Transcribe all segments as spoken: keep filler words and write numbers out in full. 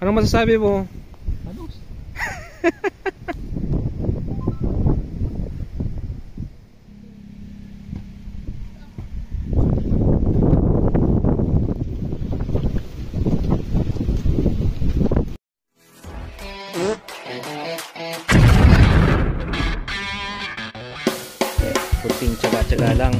Ano masasabi mo? Anos? Kunting tsaga-tsaga lang.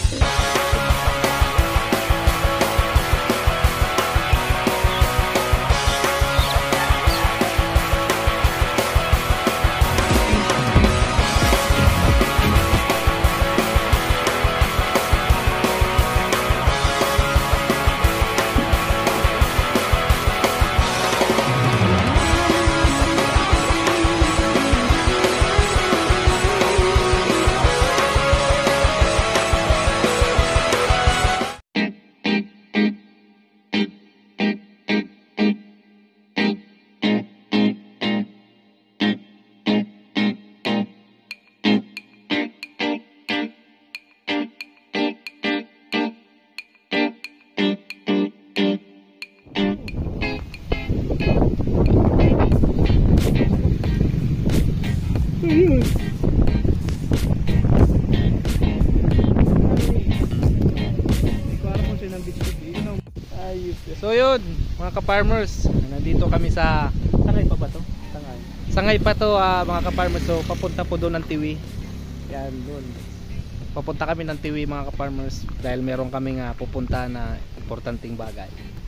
So yun mga ka-farmers, nandito kami sa Sangay pa ba to? Sangay. Sangay pa to uh, mga ka-farmers. So papunta po doon ng Tiwi. Yan doon. Papunta kami ng Tiwi mga ka-farmers dahil meron kami nga pupunta na importanteng bagay.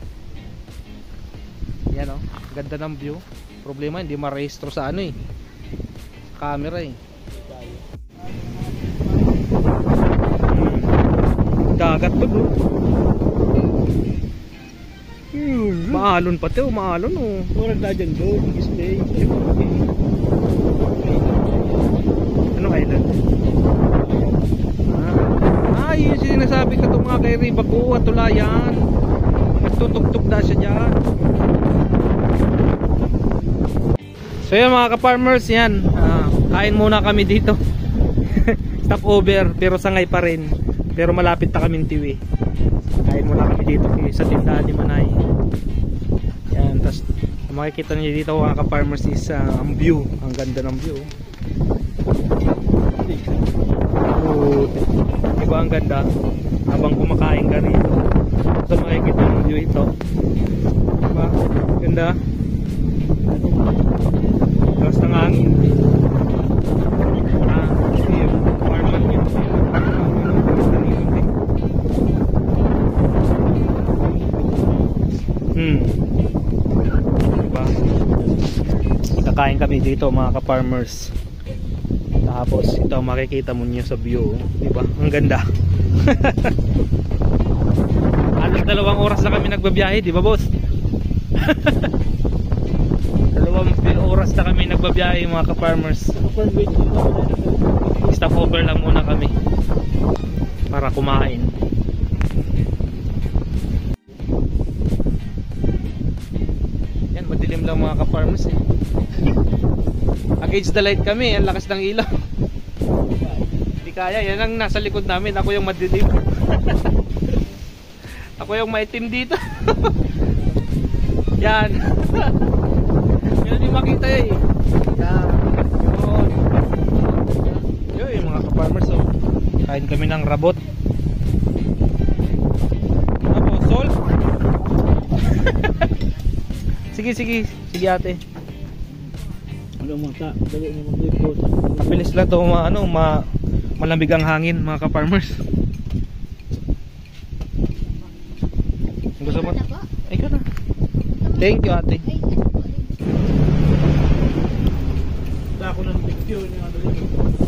Yan o, oh, ganda ng view. Problema hindi ma-rehistro sa ano eh, sa camera eh. Dagat to bro. Hmm, maalon pati oh, maalon oh. Murag na dyan doon, display. Anong island? Ah, yun yung sinasabi ko itong mga kay Ribago at Tulayan. Nagtutugtog na siya dyan. So yan mga ka-farmers, yan ah, kain muna kami dito. Stop over, pero sangay pa rin. Pero malapit na kaming Tiwi. Kain muna kami dito sa tindahan ni Manay. Yan, tapos makikita niyo dito mga ka-farmers is uh, ang view, ang ganda ng view. Oh, diba ang ganda habang kumakain ka rito. So makikita ng view ito. Diba? Ganda. Tapos ng hangin. Ah, yun. Farman yun. Hmm. Diba? Kakain kami dito mga ka-farmers. Tapos ito makikita mo niyo sa view, diba? Ang ganda. Alas dalawang oras na kami nagbabiyahe, diba boss? Dalawang oras na kami nagbabiyahe mga ka-farmers. Stop over lang muna kami para kumain. Yan, madilim lang mga ka-farmers eh. Against the light kami, ang lakas ng ilaw. Hindi kaya, yan ang nasa likod namin. Ako yung madilim. Ako yung maitim dito. Yan. Yan yung makita eh. Yan. Yun. Yun mga ka-farmers oh. Kain kami ng rabot. Ako, salt. Sige, sige. Sige ate. Ano mata, dali mo mag-report. Mabilis lang to, ma, ano, ma, malamig ang hangin mga ka-farmers. Gusto mo? Ay ka na. Thank you ate. Ako ng picture niya ano dito.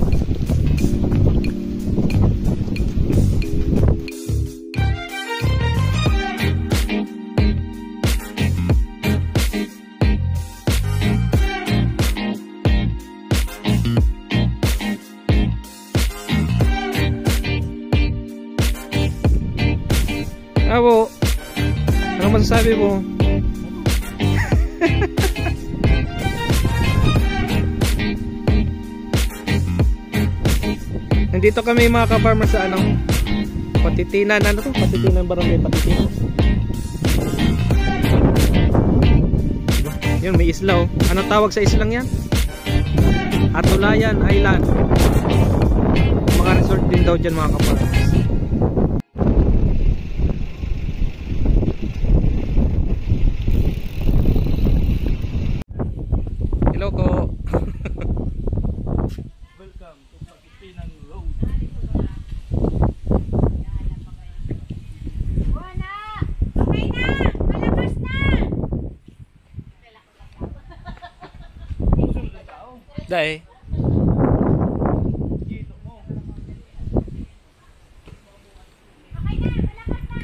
Abo, ano masasabi mo? Nandito kami mga ka-farmers sa ano, Patitinan, ano to? Patitinan Barangay Patitinan. Diba? Yun, may isla oh. Anong tawag sa islang yan? Atulayan Island. Mga resort din daw dyan mga kaparmers. Hello ko. Welcome to Pakitinan Road. Wala! Okay na! Malakas na! Dahil Dito mo. Okay na! Malakas na!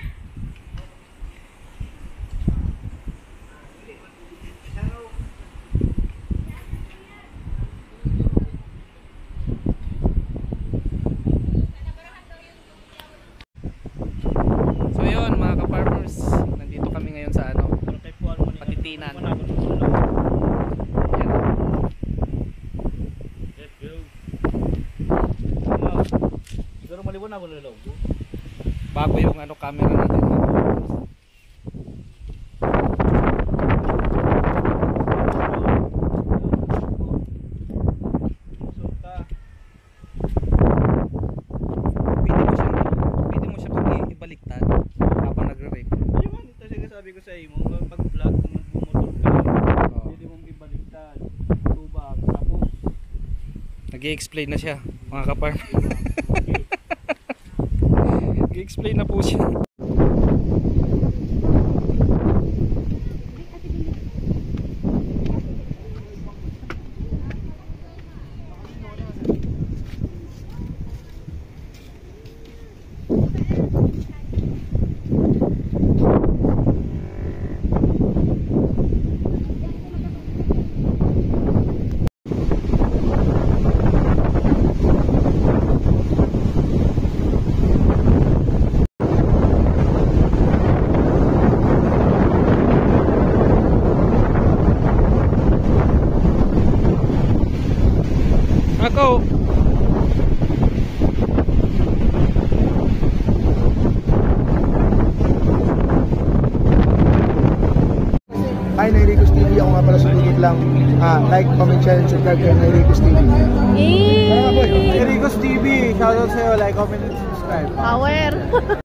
so yun mga ka-farmers, nandito kami ngayon sa ano, Pero kay Puan mo ni Patitinan. Manako ng ulo. yan. Let's go. Ano? Pero maliwan ako ng logo. Bago yung ano camera natin mga ka-farmers. Sulta. Pwede mo siyang pwede mo siya pag ibaliktad habang nagre-record. Ayun man, ito siya sabi ko sa imo, pag-vlog kung nagbumotor ka, Oo. pwede mong ibaliktad. Tubak, tapos Nag-i-explain na siya mga ka-farmers. Nag-i-explain na po siya. Ako. Hi, Nairicos T V. Ako nga pala sumigit lang. Ah, like, comment, share, and subscribe kay Nairicos T V. Eh! Nairicos T V. Shoutout sa'yo. Like, comment, and subscribe. Power!